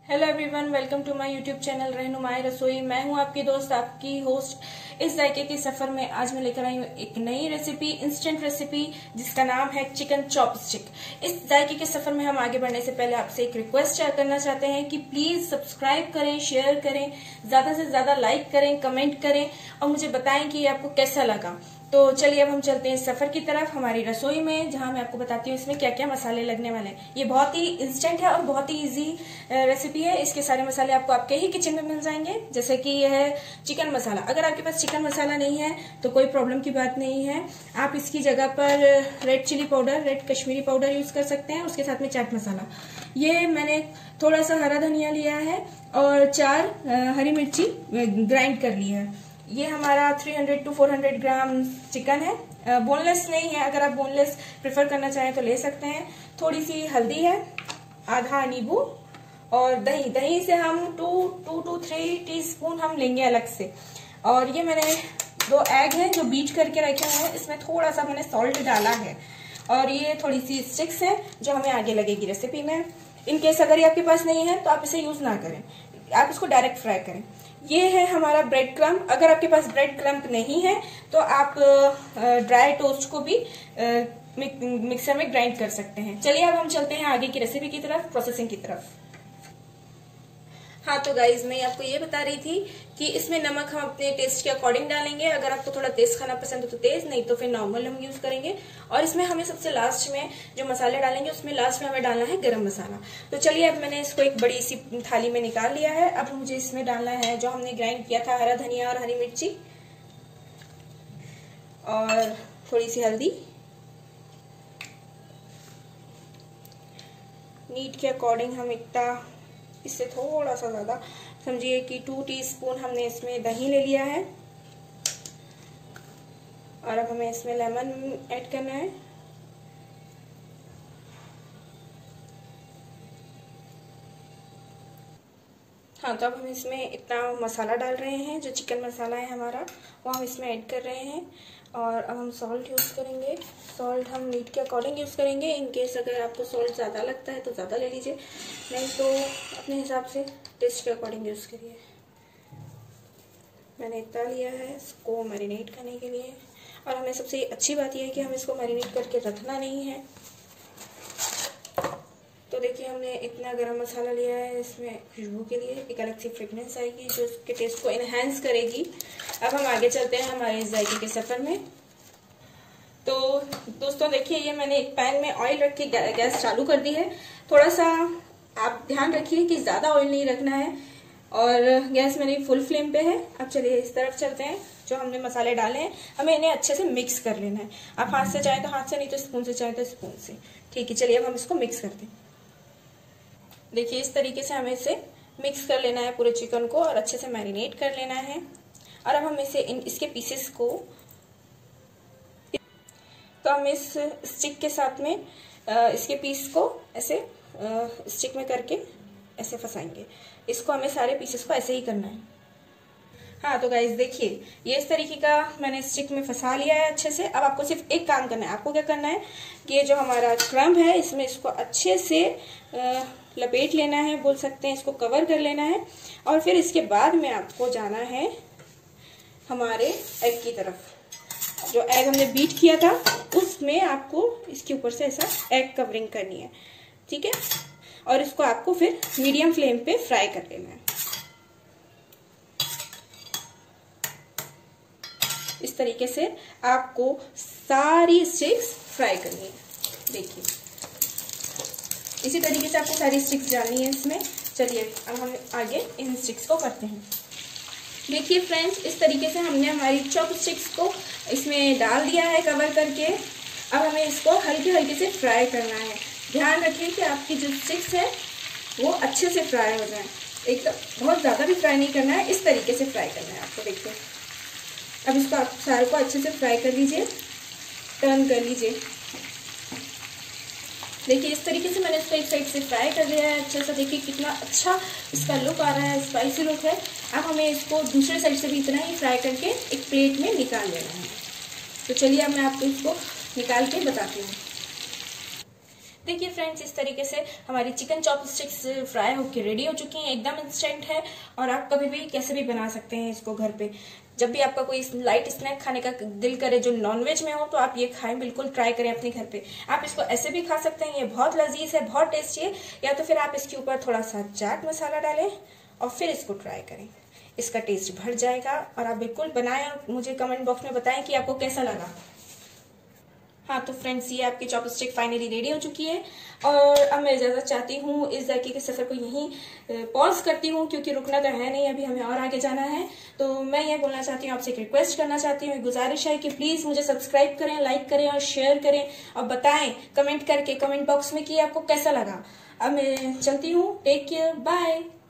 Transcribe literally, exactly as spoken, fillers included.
Hello everyone, welcome to my YouTube channel Rahnumai Rasoi. मैं हूं आपकी दोस्त, आपकी होस्ट। इस जायके के सफर में आज मैं लेकर आई हूं एक नई रेसिपी, इंस्टेंट रेसिपी, जिसका नाम है चिकन चॉपस्टिक। इस जायके के सफर में हम आगे बढ़ने से पहले आपसे एक रिक्वेस्ट शेयर करना चाहते हैं कि प्लीज सब्सक्राइब करें, शेयर करें, ज्यादा से ज्यादा लाइक करें, कमेंट करें और मुझे बताएं कि आपको कैसा लगा। तो चलिए अब हम चलते हैं सफर की तरफ, हमारी रसोई में, जहां मैं आपको बताती हूँ इसमें क्या क्या मसाले लगने वाले हैं। ये बहुत ही इंस्टेंट है और बहुत ही इजी रेसिपी है। इसके सारे मसाले आपको आपके ही किचन में मिल जाएंगे। जैसे कि यह है चिकन मसाला। अगर आपके पास चिकन मसाला नहीं है तो कोई प्रॉब्लम की बात नहीं है, आप इसकी जगह पर red chilli powder, red Kashmiri powder use कर सकते हैं। उसके साथ में चाट मसाला। ये मैंने थोड़ा सा हरा धनिया लिया है और चार हरी मिर्ची ग्राइंड कर ली है। ये हमारा तीन सौ टू चार सौ ग्राम चिकन है। बोनलेस नहीं है, अगर आप बोनलेस प्रेफर करना चाहें तो ले सकते हैं। थोड़ी सी हल्दी है, आधा नींबू और दही। दही से हम two two two three teaspoon हम लेंगे अलग से। और ये मैंने दो एग हैं जो बीट करके रखे हुए हैं, इसमें थोड़ा सा मैंने सॉल्ट डाला है। और ये थोड़ी सी स्टिक्स है जो हमें आगे लगेगी रेसिपी में। इनकेस अगर ये आपके पास नहीं है तो आप इसे यूज ना करें, आप इसको डायरेक्ट फ्राई करें। ये है हमारा ब्रेड क्रम्प। अगर आपके पास ब्रेड क्रम्प नहीं है तो आप ड्राई टोस्ट को भी मिक्सर में ग्राइंड कर सकते हैं। चलिए अब हम चलते हैं आगे की रेसिपी की तरफ, प्रोसेसिंग की तरफ। हाँ तो गाइज, मैं आपको ये बता रही थी कि इसमें नमक हम अपने टेस्ट के अकॉर्डिंग डालेंगे। अगर आपको थोड़ा तेज खाना पसंद हो तो तेज, नहीं तो फिर नॉर्मल हम यूज करेंगे। और इसमें हमें सबसे लास्ट में जो मसाले डालेंगे उसमें लास्ट में हमें डालना है गरम मसाला। तो चलिए अब मैंने इसको एक बड़ी सी थाली में निकाल लिया है। अब मुझे इसमें डालना है जो हमने ग्राइंड किया था हरा धनिया और हरी मिर्ची, और थोड़ी सी हल्दी, नीड के अकॉर्डिंग हम इतना, इससे थोड़ा सा ज्यादा समझिए कि टू टीस्पून हमने इसमें दही ले लिया है। और अब हमें इसमें लेमन ऐड करना है। हाँ तो अब हम इसमें इतना मसाला डाल रहे हैं, जो चिकन मसाला है हमारा वो हम इसमें ऐड कर रहे हैं। और अब हम सॉल्ट यूज करेंगे। सॉल्ट हम नीड के अकॉर्डिंग यूज करेंगे। इन केस अगर आपको सॉल्ट ज्यादा लगता है तो ज्यादा ले लीजिए, नहीं तो अपने हिसाब से टेस्ट के अकॉर्डिंग यूज करिए। मैंने इतना लिया है इसको मैरिनेट करने के लिए। और हमें सबसे अच्छी बात यह है कि हमें इसको मैरिनेट करके रखना नहीं है। तो देखिए हमने इतना गरम मसाला लिया है, इसमें खुशबू के लिए एक अलग सी फ्रेग्रेंस आएगी जो इसके टेस्ट को इनहेंस करेगी। अब हम आगे चलते हैं हमारे इस जायके के सफर में। तो दोस्तों देखिए, ये मैंने एक पैन में ऑयल रख के गैस चालू कर दी है। थोड़ा सा आप ध्यान रखिए कि ज्यादा ऑयल नहीं रखना है। और गैस मेरी फुल फ्लेम पे है। अब चलिए इस तरफ चलते हैं। जो हमने मसाले डाले हैं हमें इन्हें अच्छे से मिक्स कर लेना है। आप हाथ से चाहे तो हाथ से, नहीं तो स्पून से चाहे तो स्पून से। ठीक है, चलिए अब हम इसको मिक्स करते हैं। देखिए इस तरीके से हमें इसे मिक्स कर लेना है पूरे चिकन को और अच्छे से मैरिनेट कर लेना है। और अब हम इसे इन इसके पीसेस को, तो हम इस स्टिक के साथ में इसके पीस को ऐसे स्टिक में करके ऐसे फंसाएंगे। इसको हमें सारे पीसेस को ऐसे ही करना है। हाँ तो गाइज देखिए, ये इस तरीके का मैंने स्टिक में फंसा लिया है अच्छे से। अब आपको सिर्फ एक काम करना है। आपको क्या करना है कि ये जो हमारा क्रम्ब है इसमें इसको अच्छे से आ, लपेट लेना है, बोल सकते हैं, इसको कवर कर लेना है। और फिर इसके बाद में आपको जाना है हमारे एग की तरफ। जो एग हमने बीट किया था उसमें आपको इसके ऊपर से ऐसा एग कवरिंग करनी है, ठीक है। और इसको आपको फिर मीडियम फ्लेम पे फ्राई कर लेना है। इस तरीके से आपको सारी स्टिक्स फ्राई करनी है। देखिए इसी तरीके से आपको सारी स्टिक्स डालनी है इसमें। चलिए अब हम आगे इन स्टिक्स को करते हैं। देखिए फ्रेंड्स, इस तरीके से हमने हमारी चॉप स्टिक्स को इसमें डाल दिया है कवर करके। अब हमें इसको हल्के हल्के से फ्राई करना है। ध्यान रखिए कि आपकी जो स्टिक्स है वो अच्छे से फ्राई हो जाए। एकदम बहुत ज़्यादा भी फ्राई नहीं करना है, इस तरीके से फ्राई करना है आपको। देखिए अब इसको आप सारे को अच्छे से फ्राई कर लीजिए, टर्न कर लीजिए। देखिए इस तरीके से मैंने इसको एक साइड से फ्राई कर लिया है अच्छे से। देखिए कितना अच्छा इसका लुक आ रहा है, स्पाइसी लुक है। अब हमें इसको दूसरे साइड से भी इतना ही फ्राई करके एक प्लेट में निकाल लेना है। तो चलिए अब मैं आपको इसको निकाल के बताती हूँ। देखिए फ्रेंड्स, इस तरीके से हमारी चिकन चॉपस्टिक्स फ्राई होकर रेडी हो चुकी हैं। एकदम इंस्टेंट है और आप कभी भी कैसे भी बना सकते हैं इसको घर पे। जब भी आपका कोई लाइट स्नैक खाने का दिल करे जो नॉनवेज में हो, तो आप ये खाएं, बिल्कुल ट्राई करें अपने घर पे। आप इसको ऐसे भी खा सकते हैं, ये बहुत लजीज है, बहुत टेस्टी है। या तो फिर आप इसके ऊपर थोड़ा सा चाट मसाला डालें और फिर इसको ट्राई करें, इसका टेस्ट बढ़ जाएगा। और आप बिल्कुल बनाएं और मुझे कमेंट बॉक्स में बताएं कि आपको कैसा लगा। हाँ तो फ्रेंड्स, ये आपकी चॉपस्टिक फाइनली रेडी हो चुकी है और अब मैं इजाजत चाहती हूँ। इस जायके के सफर को यहीं पॉज करती हूँ क्योंकि रुकना तो है नहीं, अभी हमें और आगे जाना है। तो मैं ये बोलना चाहती हूँ, आपसे एक रिक्वेस्ट करना चाहती हूँ, गुजारिश है कि प्लीज मुझे सब्सक्राइब करें, लाइक करें और शेयर करें और बताएं कमेंट करके कमेंट बॉक्स में कि आपको कैसा लगा। अब मैं चलती हूँ, टेक केयर, बाय।